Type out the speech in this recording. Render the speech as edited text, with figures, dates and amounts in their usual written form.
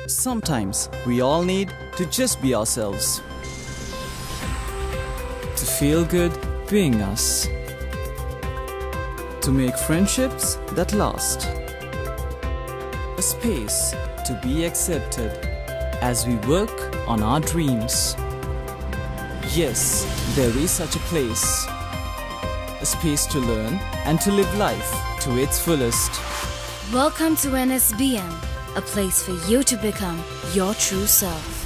Sometimes we all need to just be ourselves. To feel good being us. To make friendships that last. A space to be accepted as we work on our dreams. Yes, there is such a place. A space to learn and to live life to its fullest. Welcome to NSBM, a place for you to become your true self.